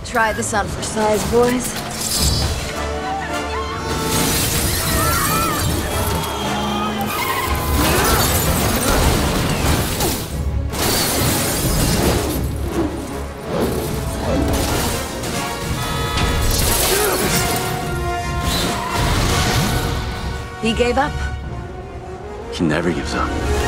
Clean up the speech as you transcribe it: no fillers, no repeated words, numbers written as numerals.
Try this on for size, boys. He gave up. He never gives up.